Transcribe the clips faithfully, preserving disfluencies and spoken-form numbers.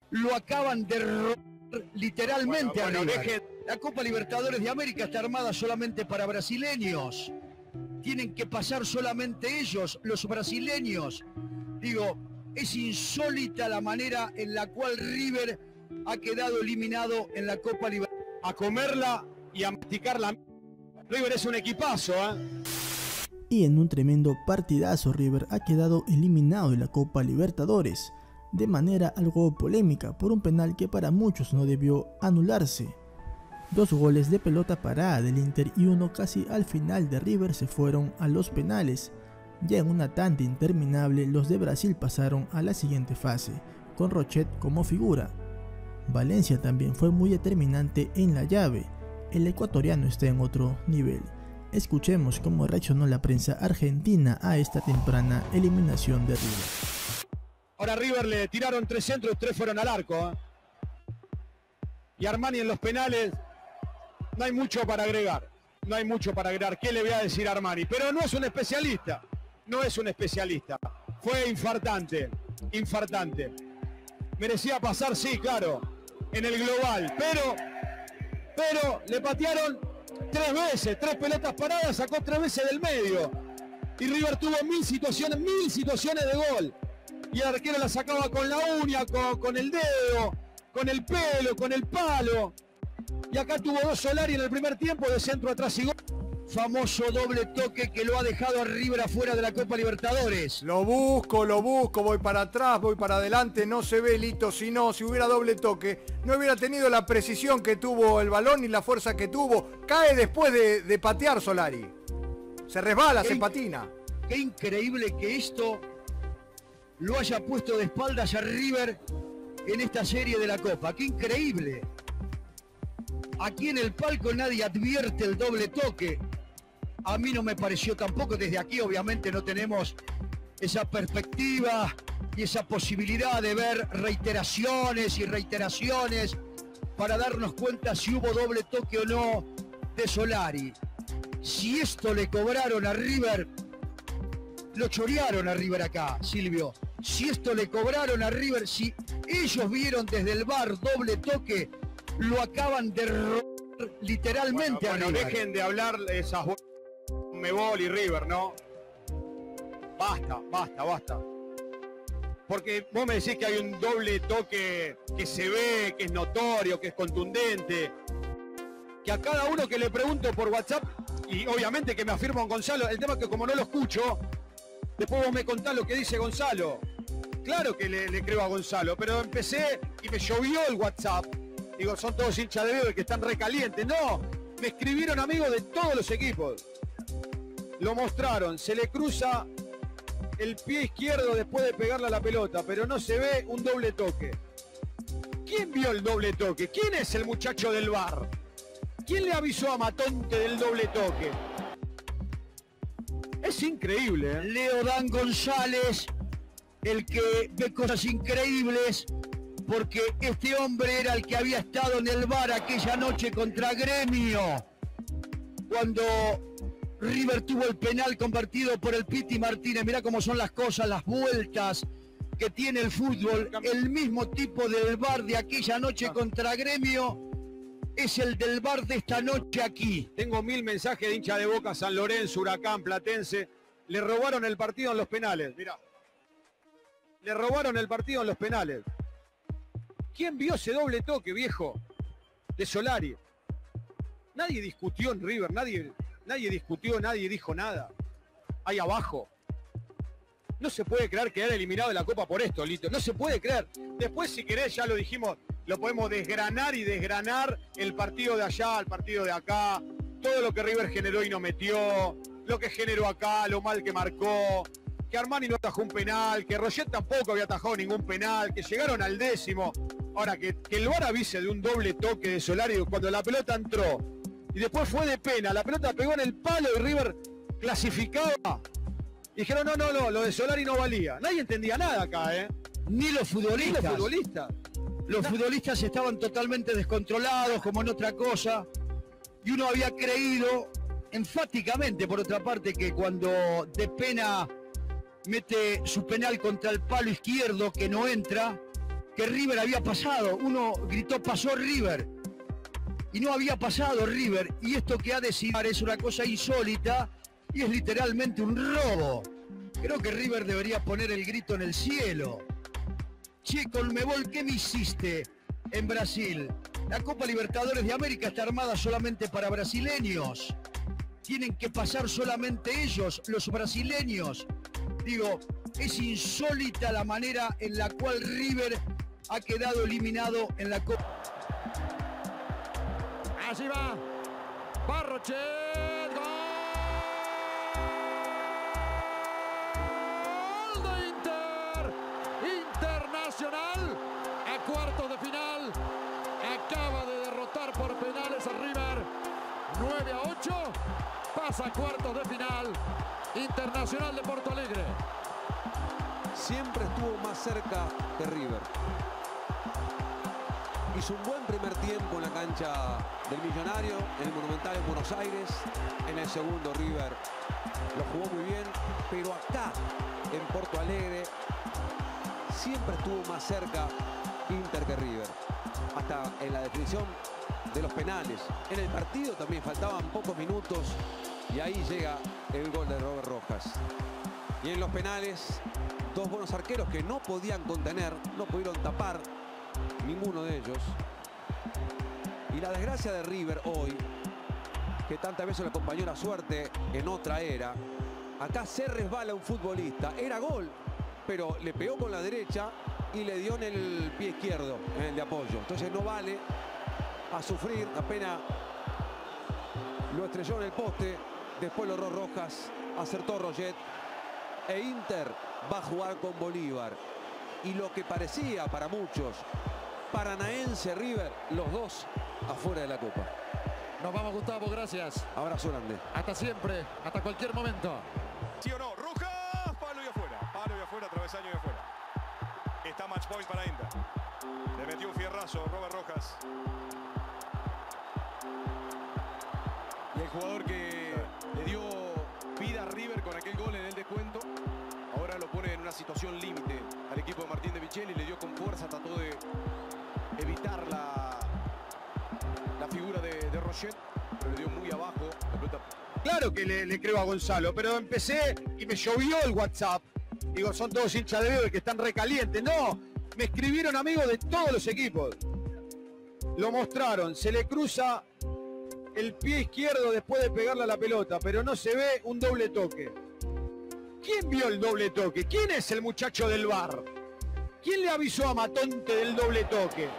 lo acaban de robar literalmente bueno, a bueno, River. deje... La Copa Libertadores de América está armada solamente para brasileños. Tienen que pasar solamente ellos, los brasileños. Digo, es insólita la manera en la cual River ha quedado eliminado en la Copa Libertadores. A comerla y a masticarla. River es un equipazo, ¿eh? Y en un tremendo partidazo, River ha quedado eliminado de la Copa Libertadores, de manera algo polémica por un penal que para muchos no debió anularse. Dos goles de pelota parada del Inter y uno casi al final de River se fueron a los penales. Ya en una tanda interminable, los de Brasil pasaron a la siguiente fase, con Rochet como figura. Valencia también fue muy determinante en la llave. El ecuatoriano está en otro nivel. Escuchemos cómo reaccionó la prensa argentina a esta temprana eliminación de River. Ahora River le tiraron tres centros, tres fueron al arco, ¿eh? Y Armani en los penales, no hay mucho para agregar. No hay mucho para agregar. ¿Qué le voy a decir a Armani? Pero no es un especialista. No es un especialista. Fue infartante. Infartante. Merecía pasar, sí, claro, en el global. Pero, pero le patearon tres veces. Tres pelotas paradas, sacó tres veces del medio. Y River tuvo mil situaciones, mil situaciones de gol. Y el arquero la sacaba con la uña, con, con el dedo, con el pelo, con el palo. Y acá tuvo dos Solari en el primer tiempo, de centro atrás y gol. Famoso doble toque que lo ha dejado a River afuera de la Copa Libertadores. Lo busco, lo busco, voy para atrás, voy para adelante, no se ve, Lito. Si no, si hubiera doble toque, no hubiera tenido la precisión que tuvo el balón ni la fuerza que tuvo. Cae después de, de patear Solari. Se resbala, qué se patina. Qué increíble que esto lo haya puesto de espaldas a River en esta serie de la Copa. Qué increíble. Aquí en el palco nadie advierte el doble toque. A mí no me pareció tampoco. Desde aquí obviamente no tenemos esa perspectiva y esa posibilidad de ver reiteraciones y reiteraciones para darnos cuenta si hubo doble toque o no de Solari. Si esto le cobraron a River, lo chorearon a River acá, Silvio. Si esto le cobraron a River, si ellos vieron desde el V A R doble toque, lo acaban de robar literalmente bueno, a bueno, River. dejen de hablar de esas Mebol y River, ¿no? Basta, basta, basta. Porque vos me decís que hay un doble toque que se ve, que es notorio, que es contundente. Que a cada uno que le pregunto por WhatsApp, y obviamente que me afirma un Gonzalo, el tema es que como no lo escucho, después vos me contás lo que dice Gonzalo. Claro que le, le creo a Gonzalo, pero empecé y me llovió el WhatsApp. Digo, son todos hinchas de River que están recalientes. No, me escribieron amigos de todos los equipos. Lo mostraron, se le cruza el pie izquierdo después de pegarle a la pelota, pero no se ve un doble toque. ¿Quién vio el doble toque? ¿Quién es el muchacho del V A R? ¿Quién le avisó a Matonte del doble toque? Es increíble, ¿eh? Leodán González, el que ve cosas increíbles, porque este hombre era el que había estado en el V A R aquella noche contra Gremio, cuando River tuvo el penal convertido por el Piti Martínez. Mirá cómo son las cosas, las vueltas que tiene el fútbol. El mismo tipo del V A R de aquella noche contra Gremio es el del V A R de esta noche aquí. Tengo mil mensajes de hincha de Boca, San Lorenzo, Huracán, Platense. Le robaron el partido en los penales, mirá. Le robaron el partido en los penales. ¿Quién vio ese doble toque, viejo? De Solari. Nadie discutió en River, nadie, nadie discutió, nadie dijo nada. Ahí abajo. No se puede creer quedar eliminado de la Copa por esto, Lito. No se puede creer. Después, si querés, ya lo dijimos, lo podemos desgranar y desgranar el partido de allá, el partido de acá, todo lo que River generó y no metió, lo que generó acá, lo mal que marcó, que Armani no atajó un penal, que Roget tampoco había atajado ningún penal, que llegaron al décimo. Ahora, que, que el V A R avise de un doble toque de Solari cuando la pelota entró y después fue de pena, la pelota pegó en el palo y River clasificaba. Y dijeron, no, no, no, lo de Solari no valía. Nadie entendía nada acá, ¿eh? Ni los futbolistas. Ni los futbolistas. Los no. futbolistas estaban totalmente descontrolados, como en otra cosa. Y uno había creído, enfáticamente, por otra parte, que cuando de pena mete su penal contra el palo izquierdo, que no entra, que River había pasado. Uno gritó pasó River y no había pasado River, y esto que ha decidido es una cosa insólita y es literalmente un robo. Creo que River debería poner el grito en el cielo. Che, Conmebol, ¿qué me hiciste en Brasil? La Copa Libertadores de América está armada solamente para brasileños. Tienen que pasar solamente ellos, los brasileños. Digo, es insólita la manera en la cual River ha quedado eliminado en la Copa. Allí va Barrochet, gol de Inter, Internacional a cuartos de final, acaba de derrotar por penales a River, nueve a ocho, pasa a cuartos de final, Internacional de Porto Alegre. Siempre estuvo más cerca de River. Hizo un buen primer tiempo en la cancha del Millonario, en el Monumental en Buenos Aires. En el segundo River lo jugó muy bien, pero acá en Porto Alegre siempre estuvo más cerca Inter que River. Hasta en la definición de los penales. En el partido también faltaban pocos minutos y ahí llega el gol de Robert Rojas. Y en los penales, dos buenos arqueros que no podían contener, no pudieron tapar ninguno de ellos. Y la desgracia de River hoy, que tantas veces le acompañó la suerte en otra era, acá se resbala un futbolista. Era gol, pero le pegó con la derecha y le dio en el pie izquierdo, en el de apoyo. Entonces no vale a sufrir, apenas lo estrelló en el poste, después logró Rojas, acertó Roget, e Inter va a jugar con Bolívar. Y lo que parecía para muchos Paranaense River, los dos afuera de la Copa. Nos vamos, Gustavo, gracias. Abrazo grande. Hasta siempre, hasta cualquier momento. ¿Sí o no? Rojas, palo y afuera. Palo y afuera, travesaño y afuera. Está match point para Inter. Le metió un fierrazo Robert Rojas. Y el jugador que le dio vida a River con aquel gol en el descuento, ahora lo pone en una situación límite al equipo de Martín de Micheli. Le dio con fuerza, trató de evitar la, la figura de, de Roget, pero le dio muy abajo la pelota. Claro que le, le creo a Gonzalo, pero empecé y me llovió el WhatsApp. Digo, son todos hinchas de River que están recalientes. No, me escribieron amigos de todos los equipos. Lo mostraron, se le cruza el pie izquierdo después de pegarle a la pelota, pero no se ve un doble toque. ¿Quién vio el doble toque? ¿Quién es el muchacho del V A R? ¿Quién le avisó a Matonte del doble toque?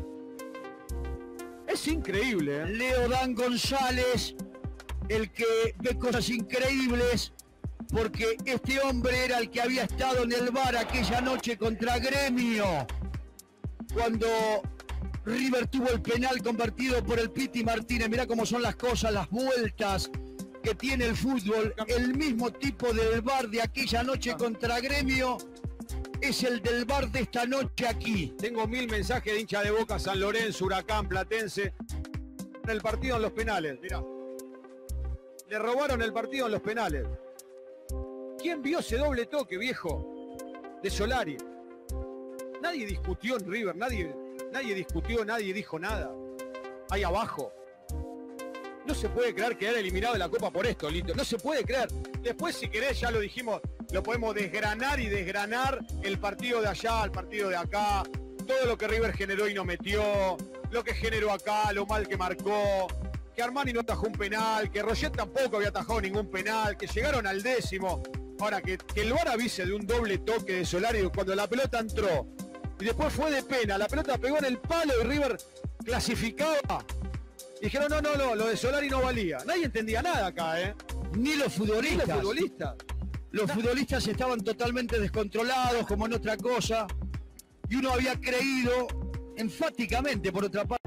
Es increíble, ¿eh? Leodán González, el que ve cosas increíbles, porque este hombre era el que había estado en el V A R aquella noche contra Gremio, cuando River tuvo el penal convertido por el Piti Martínez. Mirá cómo son las cosas, las vueltas que tiene el fútbol. El mismo tipo del V A R de aquella noche contra Gremio es el del V A R de esta noche aquí. Tengo mil mensajes de hincha de Boca, San Lorenzo, Huracán, Platense. En el partido en los penales, mirá. Le robaron el partido en los penales. ¿Quién vio ese doble toque, viejo? De Solari. Nadie discutió en River, nadie, nadie discutió, nadie dijo nada. Ahí abajo. No se puede creer quedar eliminado de la Copa por esto, Lito. No se puede creer. Después, si querés, ya lo dijimos, lo podemos desgranar y desgranar el partido de allá, el partido de acá, todo lo que River generó y no metió, lo que generó acá, lo mal que marcó, que Armani no atajó un penal, que Roget tampoco había atajado ningún penal, que llegaron al décimo. Ahora, que, que el V A R avise de un doble toque de Solari cuando la pelota entró y después fue de pena, la pelota pegó en el palo y River clasificaba. Dijeron, no, no, no, lo de Solari no valía. Nadie entendía nada acá, ¿eh? Ni los futbolistas. Ni los futbolistas. Los futbolistas estaban totalmente descontrolados, como en otra cosa. Y uno había creído, enfáticamente, por otra parte,